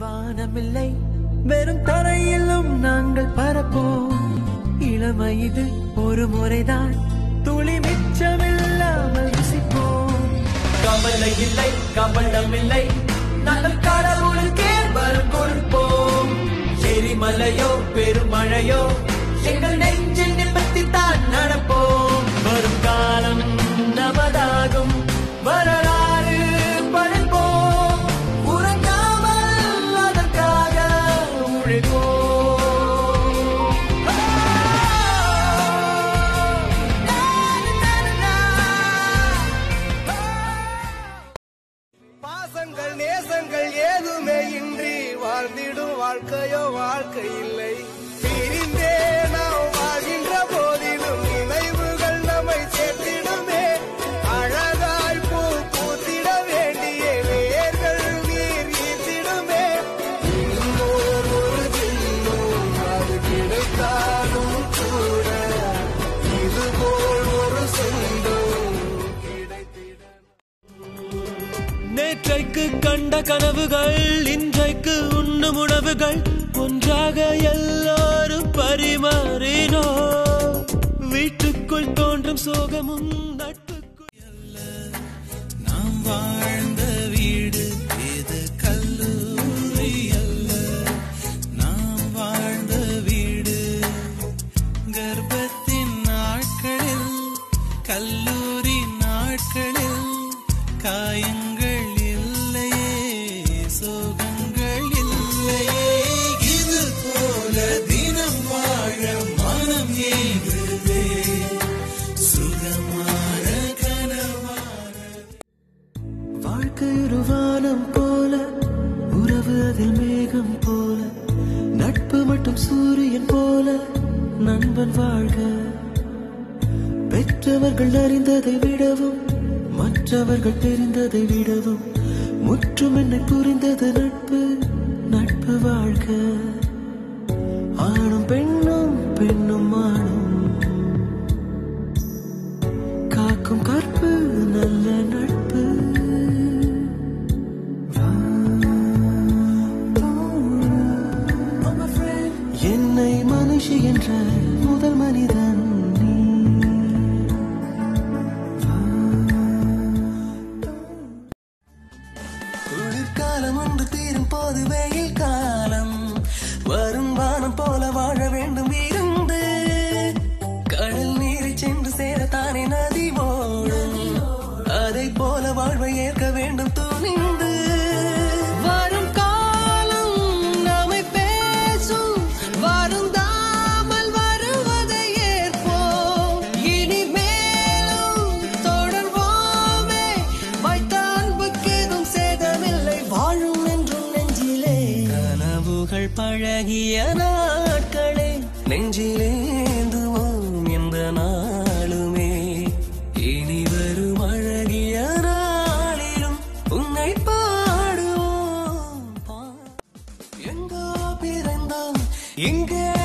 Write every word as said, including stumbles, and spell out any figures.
வானமில்லை வெறும் தரையிலும் நாங்கள் பரப்போம். இளமை இது ஒரு முறைதான், துளி மிச்சமில்லாமல் ருசிப்போம். கவலை இல்லை கவனமில்லை, நாங்கள் கடவுளுக்கே வரம் கொடுப்போம். எரிமலையோ பெருமழையோ எங்கள் நெஞ்சில் நிமித்தி தான் நடப்போம். வரும் காலம் நமதாகும், வரலாறு படைப்போம். உறங்காமல் அதற்காக உழைப்போம். பாசங்கள் நேசங்கள் ஏதுமே இன்றி வாழ்ந்திடும் வாழ்க்கையோ வாழ்க்கை இல்லை. பிரிந்தே நாம் வாழ்கின்ற போதிலும் நினைவுகள் நம்மை சேர்த்திடுமே. அழகாய் பூ பூத்திட வேண்டிய வேர்கள் நீர் ஈர்த்திடுமே. இன்னொரு ஒரு தின்னும் அது கிடைத்தாலும் கூட இதுபோல் ஒரு சொந்தம் கிடைத்திட. நேற்றைக்கு கண்ட கனவுகள் இன்றைக்கு உண்ணும் உணவுகள் ஒன்றாக எல்லாரும் பரிமாறினோ. வீட்டுக்குள் தோன்றும் சோகமும் நட்புக்குள் அல்ல. நாம் வாழ்ந்த வீடு இது கல்லூரி அல்ல. நாம் வாழ்ந்த வீடு கர்ப்பத்தின் நாட்களில் கல்லூரி நாட்களில் காயங்கள் இல்லையே, சோகங்கள் இல்லையே. இது போல தினம் வாழ மனம் ஏங்குதே, சுகமான கனவான வாழ்க்கை ஒரு வானம் போல, உறவு அதில் மேகம் போல, நட்பு மட்டும் சூரியன் போல. நண்பன் வாழ்க, பெற்றவர்கள் அறிந்ததை விடவும் மற்றவர்கள் தெரிந்ததை விடவும் முற்றும் என்னை புரிந்தது நட்பு. நட்பு வாழ்க, ஆணும் பெண்ணும் பெண்ணும் ஆணும் காக்கும் கற்பு நல்ல நட்பு. என்னை மனுஷி என்ற முதல் மனிதன் ஒன்று தீரும் போது வெயில் காலம் வரும். வானம் போல வாழ வேண்டும் இருந்து, கடல் நீரை சென்று சேரத்தானே நதி ஓடும். அதை போல வாழ்வை ஏற்க வேண்டும் துணிந்து. வரும் காலம் நம்மை பேசும், வருந்தாமல் வருவதை ஏற்போம். இனி மேலும் தொடர்வோமே, வைத்த அன்புக்கேதும் சேதமில்லை, வாழும் என்றும் நெஞ்சிலே. கனவுகள் பழகிய நாட்களே நெஞ்சிலேந்துவோம் எந்த நாளுமே. இனி வரும் அழகிய நாளிலும் உன்னை பாடுவோம். எங்கோ பிறந்தோம், எங்கே